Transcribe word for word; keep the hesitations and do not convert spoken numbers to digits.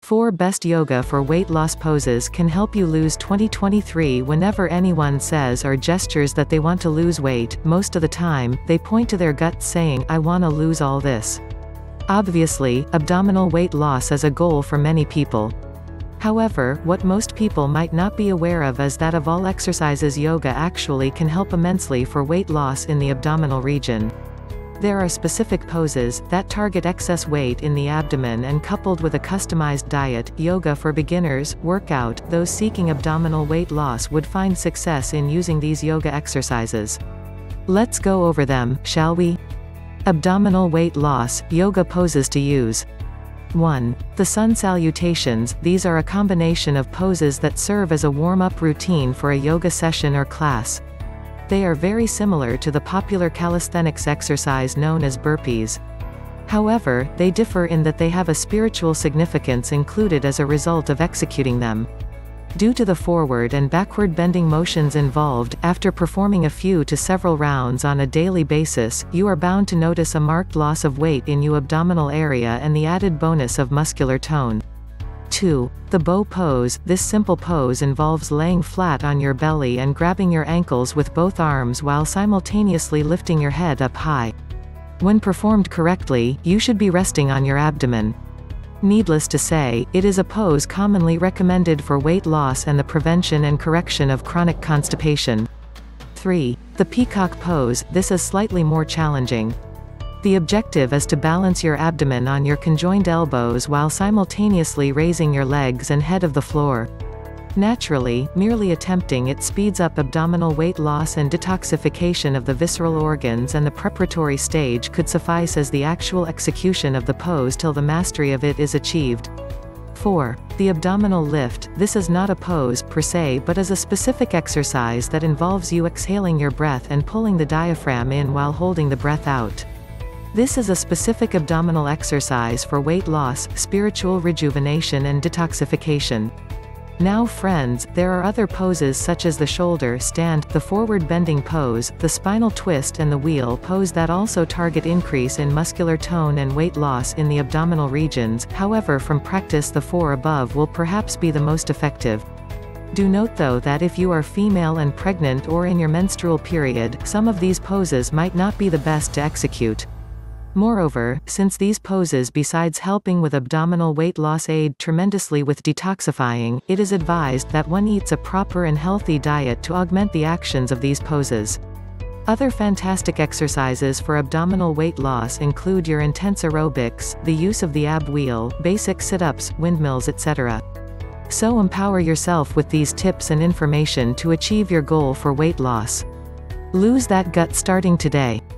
four Best Yoga for Weight Loss Poses Can Help You Lose twenty twenty-three. Whenever anyone says or gestures that they want to lose weight, most of the time, they point to their gut saying, "I wanna lose all this." Obviously, abdominal weight loss is a goal for many people. However, what most people might not be aware of is that of all exercises, yoga actually can help immensely for weight loss in the abdominal region. There are specific poses that target excess weight in the abdomen, and coupled with a customized diet, yoga for beginners, workout, those seeking abdominal weight loss would find success in using these yoga exercises. Let's go over them, shall we? Abdominal weight loss, yoga poses to use. one. The Sun Salutations. These are a combination of poses that serve as a warm-up routine for a yoga session or class. They are very similar to the popular calisthenics exercise known as burpees. However, they differ in that they have a spiritual significance included as a result of executing them. Due to the forward and backward bending motions involved, after performing a few to several rounds on a daily basis, you are bound to notice a marked loss of weight in your abdominal area and the added bonus of muscular tone. two. The bow pose. This simple pose involves laying flat on your belly and grabbing your ankles with both arms while simultaneously lifting your head up high. When performed correctly, you should be resting on your abdomen. Needless to say, it is a pose commonly recommended for weight loss and the prevention and correction of chronic constipation. three. The peacock pose. This is slightly more challenging. The objective is to balance your abdomen on your conjoined elbows while simultaneously raising your legs and head of the floor. Naturally, merely attempting it speeds up abdominal weight loss and detoxification of the visceral organs, and the preparatory stage could suffice as the actual execution of the pose till the mastery of it is achieved. four. The abdominal lift. This is not a pose per se, but is a specific exercise that involves you exhaling your breath and pulling the diaphragm in while holding the breath out. This is a specific abdominal exercise for weight loss, spiritual rejuvenation and detoxification. Now friends, there are other poses such as the shoulder stand, the forward bending pose, the spinal twist and the wheel pose that also target increase in muscular tone and weight loss in the abdominal regions. However, from practice the four above will perhaps be the most effective. Do note though that if you are female and pregnant or in your menstrual period, some of these poses might not be the best to execute. Moreover, since these poses besides helping with abdominal weight loss aid tremendously with detoxifying, it is advised that one eats a proper and healthy diet to augment the actions of these poses. Other fantastic exercises for abdominal weight loss include your intense aerobics, the use of the ab wheel, basic sit-ups, windmills, et cetera. So empower yourself with these tips and information to achieve your goal for weight loss. Lose that gut starting today.